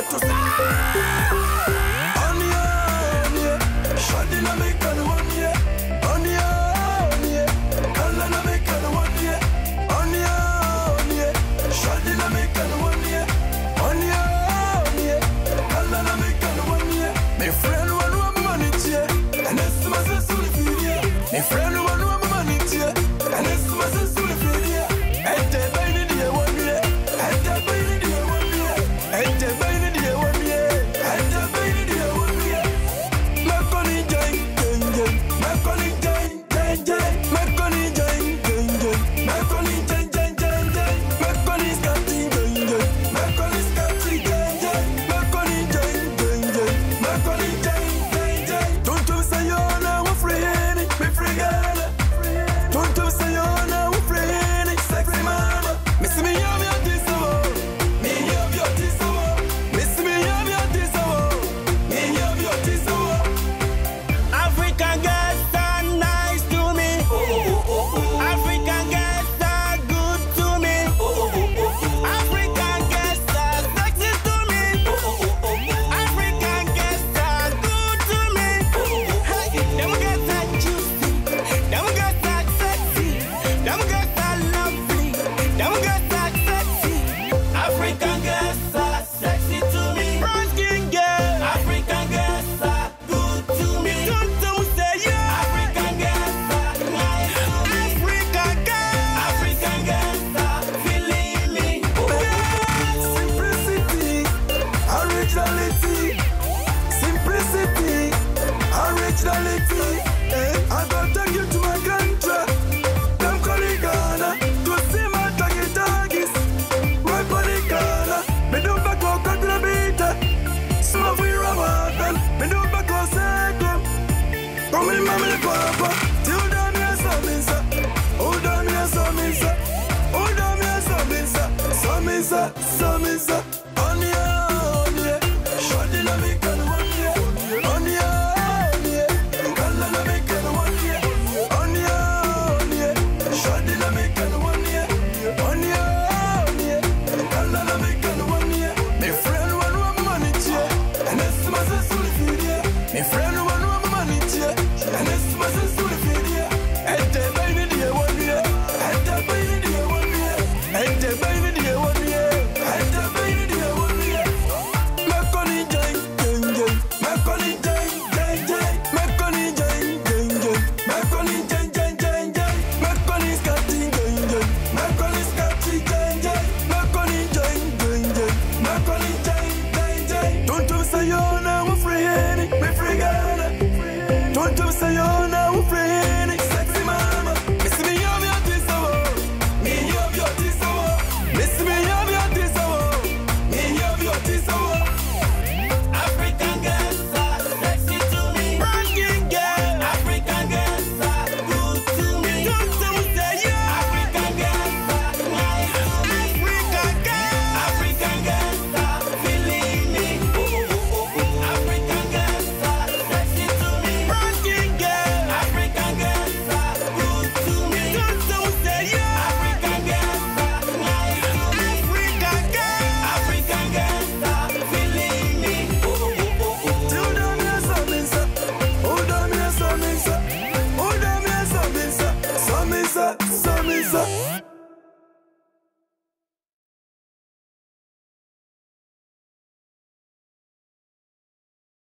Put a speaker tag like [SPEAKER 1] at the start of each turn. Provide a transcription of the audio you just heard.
[SPEAKER 1] to say. I gotta take you to my country. Them call it Ghana. To see my tagis. Right for the Ghana. Me do back out to the beat. Some we Ramadan. Me do back out second. Come in, mommy, papa. Till down here, some inside. Oh, down here, some inside. Oh, down here, some inside. Some inside, some inside. On ya. Short dynamic and one year. On ya. Samisa.